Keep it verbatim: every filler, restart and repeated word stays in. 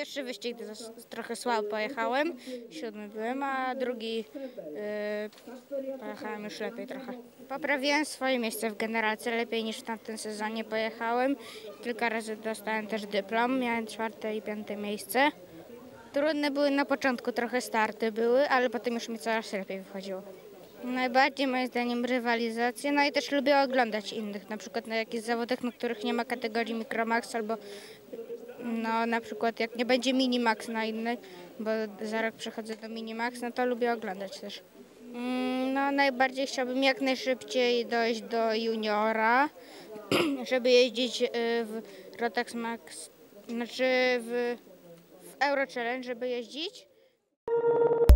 Pierwszy wyścig trochę słabo pojechałem, siódmy byłem, a drugi yy, pojechałem już lepiej trochę. Poprawiłem swoje miejsce w generalce lepiej niż w tamtym sezonie pojechałem. Kilka razy dostałem też dyplom, miałem czwarte i piąte miejsce. Trudne były na początku, trochę starty były, ale potem już mi coraz lepiej wychodziło. Najbardziej moim zdaniem rywalizację, no i też lubię oglądać innych, na przykład na jakichś zawodach, na których nie ma kategorii Micromax albo no na przykład jak nie będzie Minimax na innych, bo za rok przechodzę do Minimax, no to lubię oglądać też. No najbardziej chciałbym jak najszybciej dojść do juniora, żeby jeździć w Rotax Max, znaczy w, w Euro Challenge, żeby jeździć.